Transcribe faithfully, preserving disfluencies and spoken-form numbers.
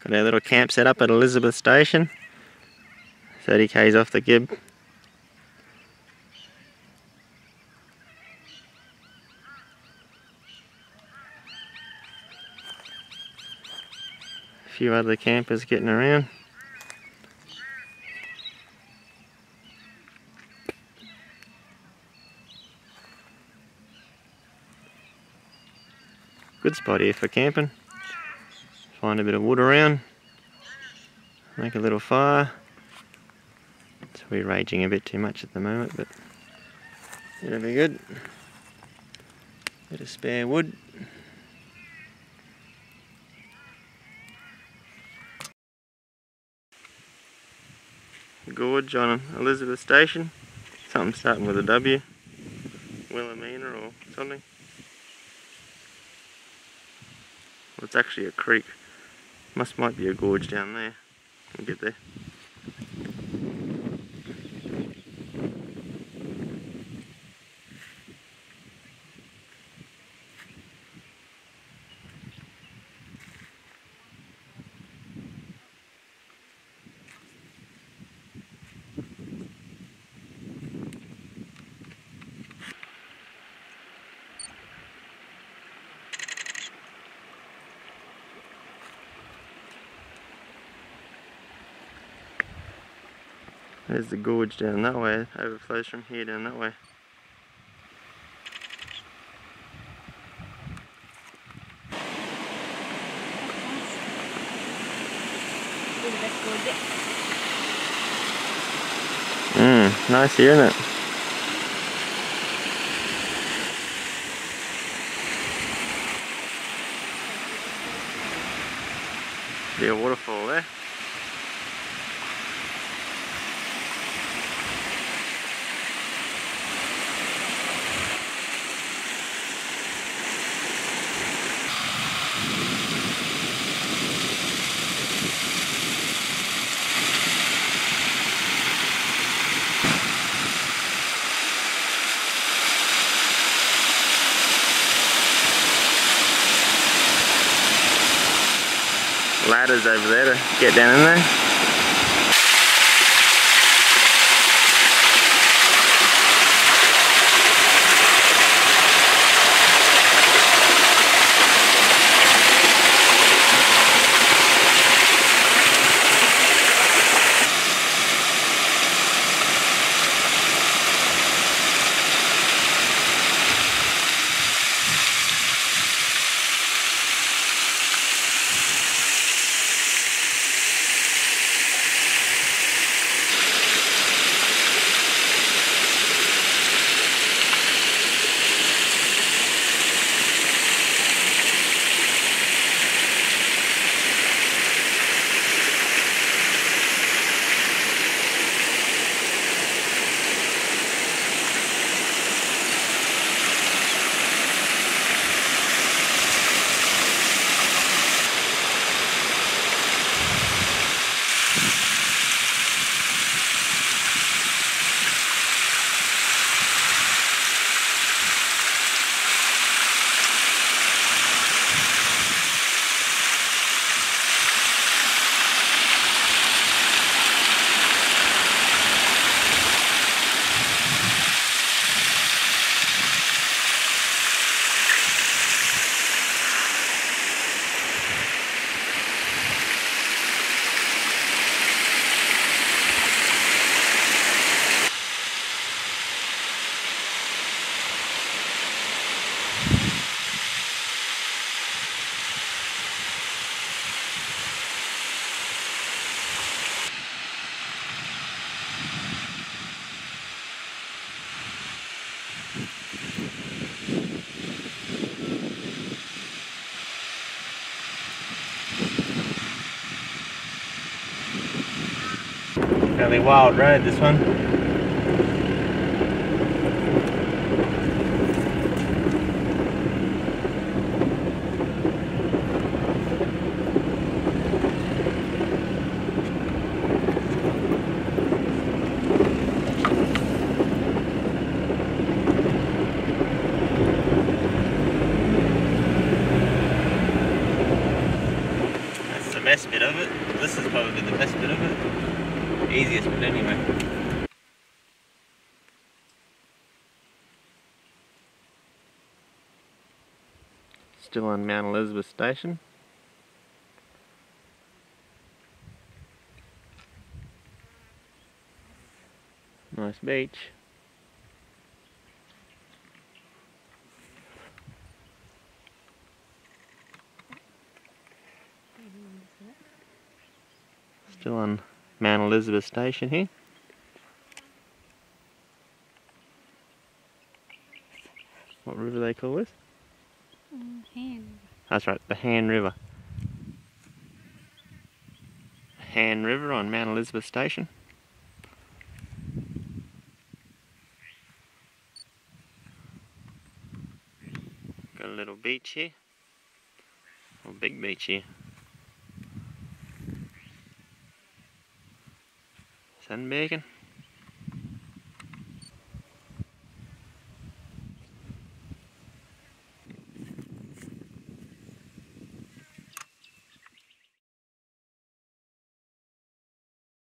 Got our little camp set up at Elizabeth Station, thirty k's off the Gib. A few other campers getting around. Good spot here for camping. Find a bit of wood around, make a little fire. So we're raging a bit too much at the moment, but it'll be good. Bit of spare wood. Gorge on Elizabeth Station. Something starting with a W. Wunnamurra or something. Well, it's actually a creek. Must might be a gorge down there. We'll get there. There's the gorge down that way, it overflows from here down that way. Mmm, nice here, isn't it? Be a waterfall there. Ladders over there to get down in there. Fairly wild road, this one. best bit of it. This is probably the best bit of it. Easiest bit anyway. Still on Mount Elizabeth Station. Nice beach. Still on Mount Elizabeth Station here. What river do they call this? Mm, Hann. That's right, the Hann River. Hann River on Mount Elizabeth Station. Got a little beach here. Or big beach here. Sunbaking.